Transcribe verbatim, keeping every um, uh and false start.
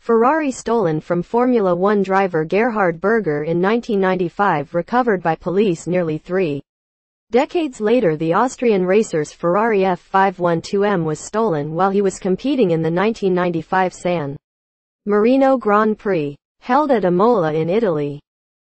Ferrari stolen from Formula One driver Gerhard Berger in nineteen ninety-five, recovered by police nearly three decades later. The Austrian racer's Ferrari F five twelve M was stolen while he was competing in the nineteen ninety-five San Marino Grand Prix, held at Imola in Italy.